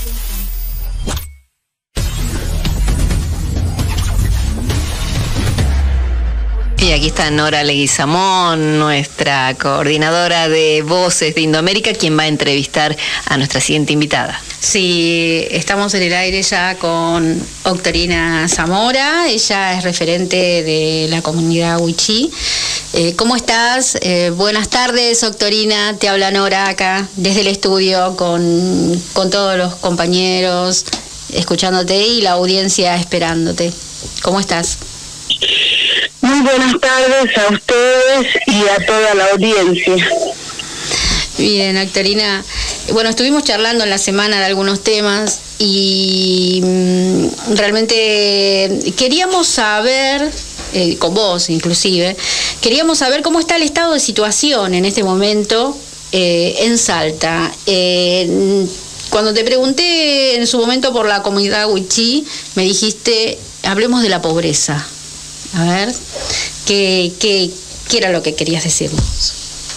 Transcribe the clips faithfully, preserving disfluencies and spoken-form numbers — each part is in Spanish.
Y aquí está Nora Leguizamón, nuestra coordinadora de Voces de Indoamérica, quien va a entrevistar a nuestra siguiente invitada. Sí, estamos en el aire ya con Octorina Zamora. Ella es referente de la comunidad Wichí. Eh, ¿Cómo estás? Eh, buenas tardes, Octorina. Te habla Nora acá desde el estudio con, con todos los compañeros, escuchándote y la audiencia esperándote. ¿Cómo estás? Muy buenas tardes a ustedes y a toda la audiencia. Bien, Octorina. Bueno, estuvimos charlando en la semana de algunos temas y mmm, realmente queríamos saber, eh, con vos inclusive, queríamos saber cómo está el estado de situación en este momento eh, en Salta. Eh, cuando te pregunté en su momento por la comunidad Wichí, me dijiste, hablemos de la pobreza. A ver, ¿qué, qué, qué era lo que querías decirnos?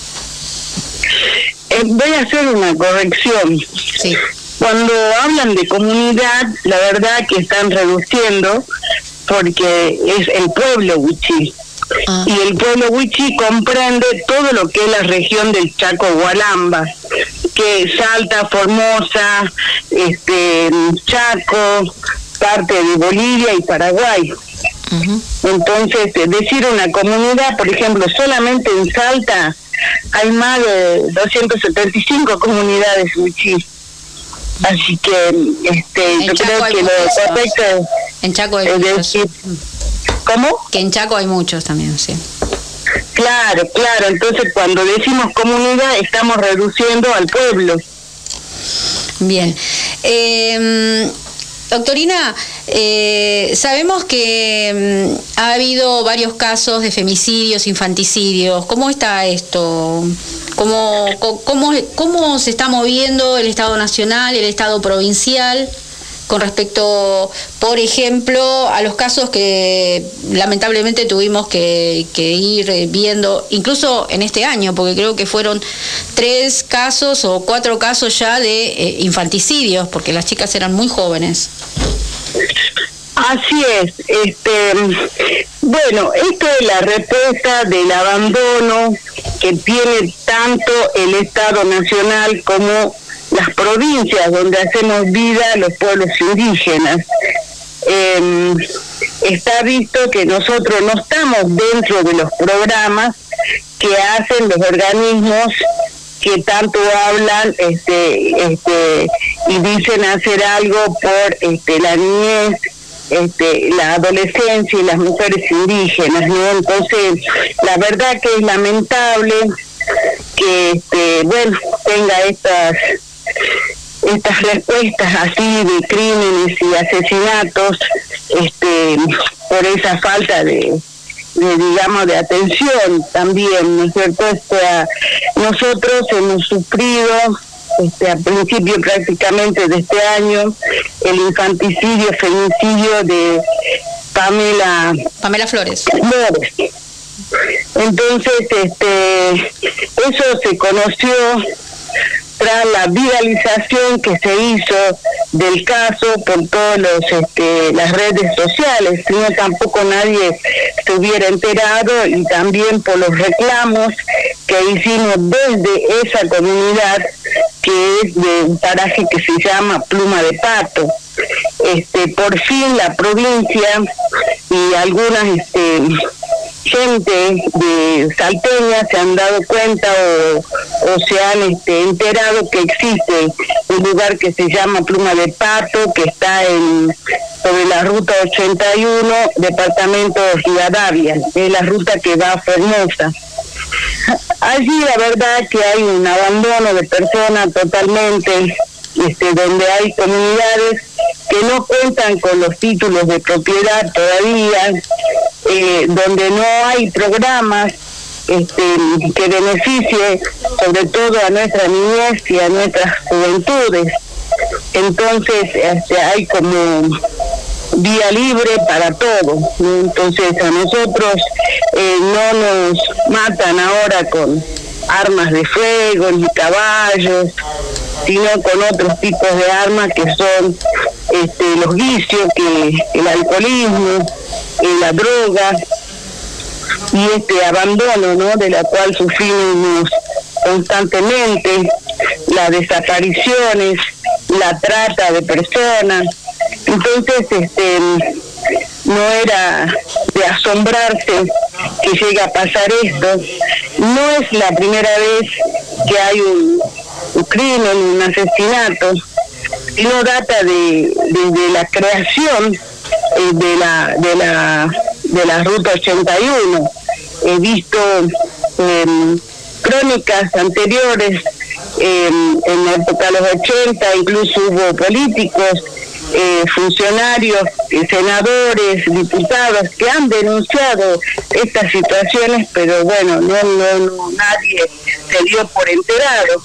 Eh, voy a hacer una corrección. Sí. Cuando hablan de comunidad, la verdad que están reduciendo porque es el pueblo Wichí. Ah. Y el pueblo Wichí comprende todo lo que es la región del Chaco Gualamba, que es Salta, Formosa, este, Chaco, parte de Bolivia y Paraguay. Uh-huh. Entonces, decir una comunidad, por ejemplo, solamente en Salta hay más de doscientas setenta y cinco comunidades Wichí. Así que este, en yo Chaco creo que lo correcto en Chaco hay es muchos. decir, ¿cómo? Que en Chaco hay muchos también, sí. Claro, claro. Entonces, cuando decimos comunidad, estamos reduciendo al pueblo. Bien. Eh, Doctorina, eh, sabemos que mm, ha habido varios casos de femicidios, infanticidios. ¿Cómo está esto? ¿Cómo, cómo, cómo se está moviendo el Estado Nacional, el Estado Provincial con respecto, por ejemplo, a los casos que lamentablemente tuvimos que, que ir viendo, incluso en este año, porque creo que fueron tres casos o cuatro casos ya de eh, infanticidios, porque las chicas eran muy jóvenes? Así es. Este, bueno, esto es la respuesta del abandono que tiene tanto el Estado Nacional como las provincias donde hacemos vida los pueblos indígenas. Eh, está visto que nosotros no estamos dentro de los programas que hacen los organismos que tanto hablan este, este, y dicen hacer algo por este, la niñez, este, la adolescencia y las mujeres indígenas, ¿no? Entonces, la verdad que es lamentable que, este, bueno, tenga estas estas respuestas así de crímenes y asesinatos, este, por esa falta de, de digamos, de atención también, ¿no es cierto? Este, nosotros hemos sufrido este, a principio prácticamente de este año el infanticidio, femicidio de Pamela Pamela Flores. Flores. Entonces, este, eso se conoció tras la viralización que se hizo del caso por todos los este, las redes sociales, sino tampoco nadie se hubiera enterado, y también por los reclamos que hicimos desde esa comunidad, que es de un paraje que se llama Pluma de Pato. Este, por fin la provincia y algunas este, gente de salteña se han dado cuenta o, o se han este, enterado que existe un lugar que se llama Pluma de Pato, que está en sobre la ruta ochenta y uno, departamento de Rivadavia, es la ruta que va a Formosa. Allí la verdad que hay un abandono de personas totalmente, este, donde hay comunidades que no cuentan con los títulos de propiedad todavía, eh, donde no hay programas este, que beneficie sobre todo a nuestra niñez y a nuestras juventudes. Entonces este, hay como vía libre para todo, ¿no? Entonces a nosotros eh, no nos matan ahora con armas de fuego ni caballos, sino con otros tipos de armas que son este, los vicios, que el alcoholismo, eh, la droga y este abandono, ¿no?, de la cual sufrimos constantemente, las desapariciones, la trata de personas. Entonces, este, no era de asombrarse que llegue a pasar esto. No es la primera vez que hay un, un crimen, un asesinato, sino data de, de, de la creación eh, de la de la de la Ruta ochenta y uno. He visto eh, crónicas anteriores, eh, en la época de los ochenta, incluso hubo políticos, eh, funcionarios, eh, senadores, diputados que han denunciado estas situaciones, pero bueno, no, no, no nadie se dio por enterado.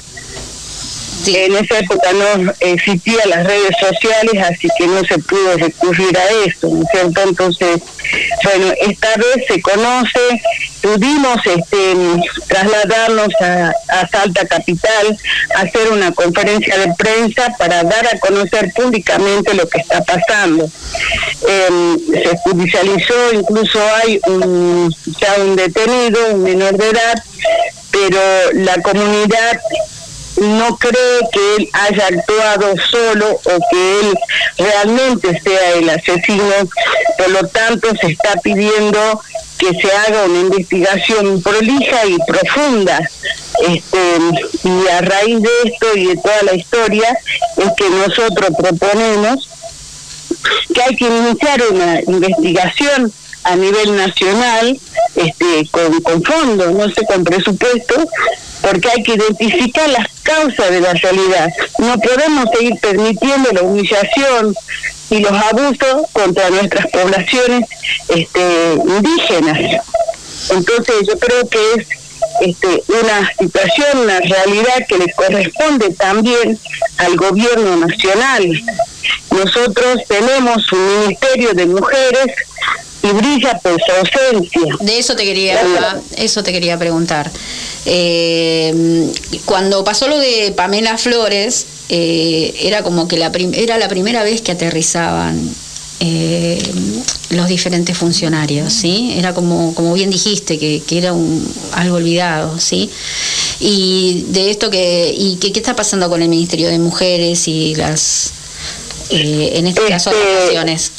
Sí. En esa época no existían las redes sociales, así que no se pudo recurrir a eso, ¿no es cierto? Entonces, bueno, esta vez se conoce, pudimos este, trasladarnos a, a Salta Capital, hacer una conferencia de prensa para dar a conocer públicamente lo que está pasando. Eh, se judicializó, incluso hay un, ya un detenido, un menor de edad, pero la comunidad no cree que él haya actuado solo o que él realmente sea el asesino. Por lo tanto, se está pidiendo que se haga una investigación prolija y profunda. Este, y a raíz de esto y de toda la historia es que nosotros proponemos que hay que iniciar una investigación a nivel nacional, este, con, con fondos, no sé, con presupuesto, porque hay que identificar las causas de la realidad. No podemos seguir permitiendo la humillación y los abusos contra nuestras poblaciones este, indígenas. Entonces yo creo que es este, una situación, una realidad que le corresponde también al gobierno nacional. Nosotros tenemos un Ministerio de Mujeres y brilla por su ausencia. De eso te quería, eso te quería preguntar. Eh, cuando pasó lo de Pamela Flores, eh, era como que la prim- era la primera vez que aterrizaban eh, los diferentes funcionarios, ¿sí? Era como, como bien dijiste, que, que era un, algo olvidado, ¿sí? Y de esto que, y que, ¿qué está pasando con el Ministerio de Mujeres y las, eh, en este caso, este... asociaciones?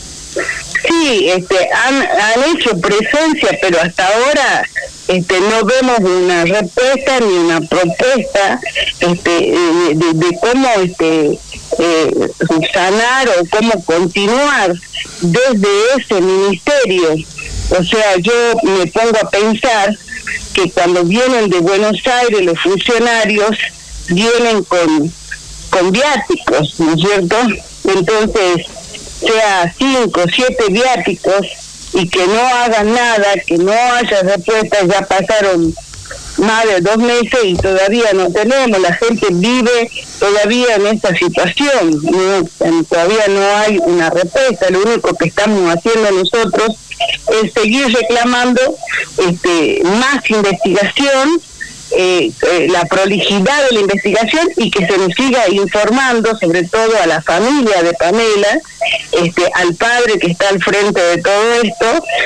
Sí, este, han, han hecho presencia, pero hasta ahora este, no vemos una respuesta ni una propuesta este, de, de, de cómo este, eh, sanar o cómo continuar desde ese ministerio. O sea, yo me pongo a pensar que cuando vienen de Buenos Aires los funcionarios vienen con, con viáticos, ¿no es cierto? Entonces, sea cinco, siete viáticos y que no hagan nada, que no haya respuesta. Ya pasaron más de dos meses y todavía no tenemos, la gente vive todavía en esta situación, ¿no? Todavía no hay una respuesta. Lo único que estamos haciendo nosotros es seguir reclamando este, más investigación, Eh, eh, la prolijidad de la investigación y que se nos siga informando, sobre todo a la familia de Pamela, este, al padre que está al frente de todo esto,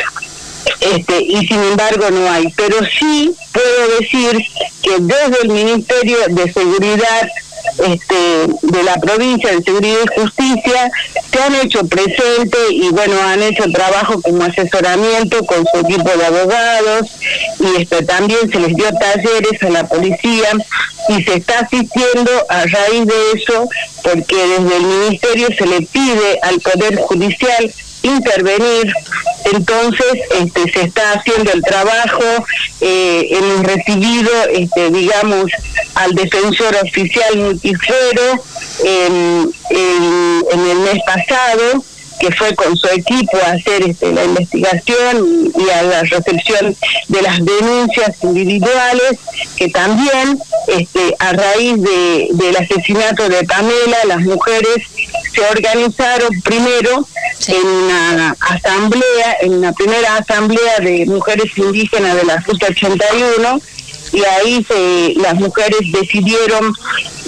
este, y sin embargo no hay. Pero sí puedo decir que desde el Ministerio de Seguridad este, de la provincia de Seguridad y Justicia se han hecho presente y bueno, han hecho trabajo como asesoramiento con su equipo de abogados y este, también se les dio talleres a la policía y se está asistiendo a raíz de eso, porque desde el ministerio se le pide al Poder Judicial intervenir. Entonces este, se está haciendo el trabajo, eh, hemos recibido este, digamos al defensor oficial multifuero en, en, en el mes pasado, que fue con su equipo a hacer este, la investigación y a la recepción de las denuncias individuales, que también este, a raíz de, del asesinato de Pamela, las mujeres se organizaron primero sí. en una asamblea, en una primera asamblea de mujeres indígenas de la Ruta ochenta y uno, y ahí se, las mujeres decidieron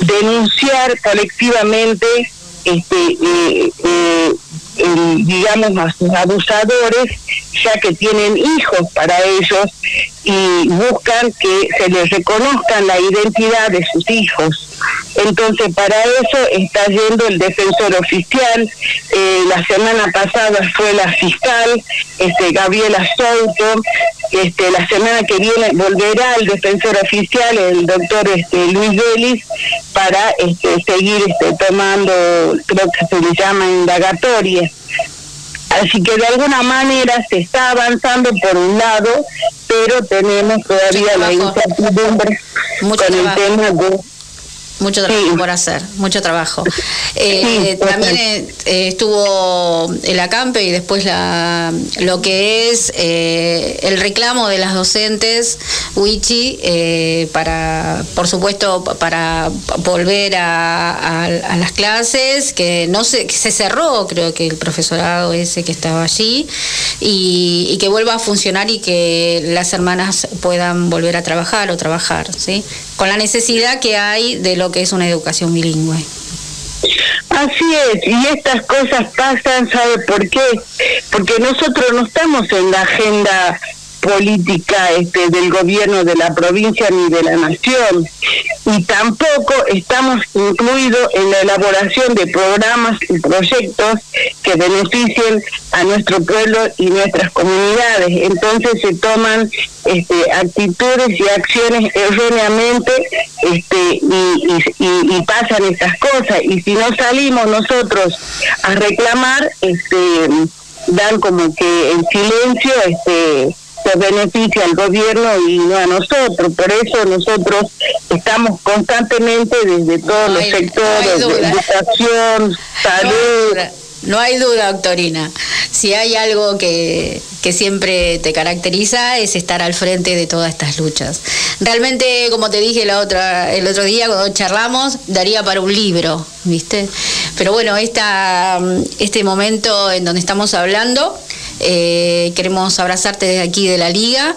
denunciar colectivamente este eh, eh, el, digamos, a sus abusadores, ya que tienen hijos para ellos y buscan que se les reconozcan la identidad de sus hijos. Entonces, para eso está yendo el defensor oficial. Eh, la semana pasada fue la fiscal, este, Gabriela Souto. Este, la semana que viene volverá el defensor oficial, el doctor este, Luis Vélez, para este, seguir este, tomando, creo que se le llama indagatoria. Así que de alguna manera se está avanzando por un lado, pero tenemos todavía la incertidumbre Mucho con trabajo. el tema de... Mucho trabajo Sí. por hacer, mucho trabajo. Eh, Sí, también eh, estuvo el acampe y después la, lo que es eh, el reclamo de las docentes Wichi eh, para, por supuesto, para volver a, a, a las clases, que no se, que se cerró, creo que el profesorado ese que estaba allí, y, y que vuelva a funcionar y que las hermanas puedan volver a trabajar o trabajar, ¿sí? Con la necesidad que hay de lo que es una educación bilingüe. Así es, y estas cosas pasan, ¿sabe por qué? Porque nosotros no estamos en la agenda política este, del gobierno de la provincia ni de la nación, y tampoco estamos incluidos en la elaboración de programas y proyectos que beneficien a nuestro pueblo y nuestras comunidades. Entonces se toman este, actitudes y acciones erróneamente este, y, y, y, y pasan esas cosas, y si no salimos nosotros a reclamar, este, dan como que en silencio este se beneficia al gobierno y no a nosotros. Por eso nosotros estamos constantemente desde todos No los hay- sectores, no hay de duda. educación, No hay salud. duda, no hay duda, doctorina. Si hay algo que, que siempre te caracteriza es estar al frente de todas estas luchas. Realmente, como te dije la otra, el otro día cuando charlamos, daría para un libro, ¿viste? Pero bueno, esta, este momento en donde estamos hablando, Eh, queremos abrazarte desde aquí de la Liga,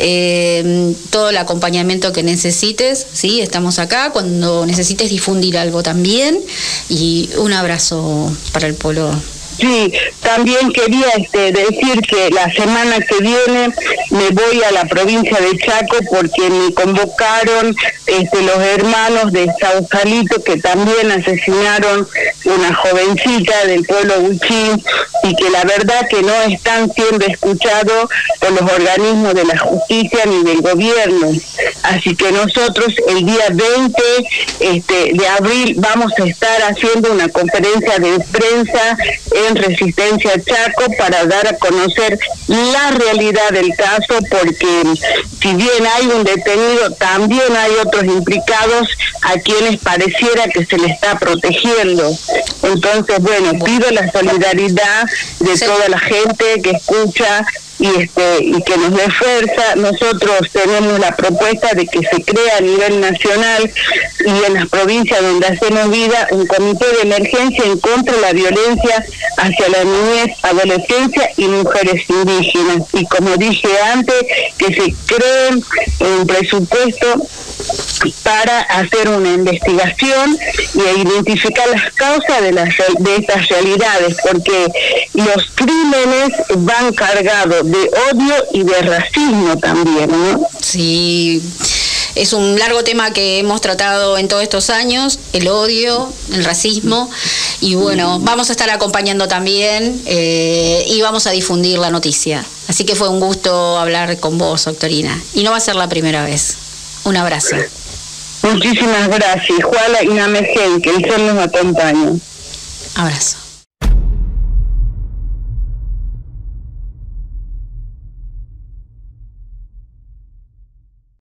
eh, todo el acompañamiento que necesites, ¿sí? Estamos acá cuando necesites difundir algo también, y un abrazo para el pueblo. Sí, también quería este, decir que la semana que viene me voy a la provincia de Chaco porque me convocaron este, los hermanos de Sausalito, que también asesinaron una jovencita del pueblo Wichí, y que la verdad que no están siendo escuchados por los organismos de la justicia ni del gobierno. Así que nosotros el día veinte este, de abril vamos a estar haciendo una conferencia de prensa en Resistencia Chaco para dar a conocer la realidad del caso, porque si bien hay un detenido, también hay otros implicados a quienes pareciera que se le está protegiendo. Entonces, bueno, pido la solidaridad de Sí. toda la gente que escucha y este y que nos dé fuerza. Nosotros tenemos la propuesta de que se crea a nivel nacional y en las provincias donde hacemos vida un comité de emergencia en contra de la violencia hacia la niñez, adolescencia y mujeres indígenas. Y como dije antes, que se cree un presupuesto para hacer una investigación y identificar las causas de las de estas realidades, porque los crímenes van cargados de odio y de racismo también, ¿no? Sí, es un largo tema que hemos tratado en todos estos años, el odio, el racismo, y bueno, vamos a estar acompañando también eh, y vamos a difundir la noticia. Así que fue un gusto hablar con vos, doctorina, y no va a ser la primera vez. Un abrazo. Muchísimas gracias. Juana Inamején, que el sol nos acompañe. Abrazo.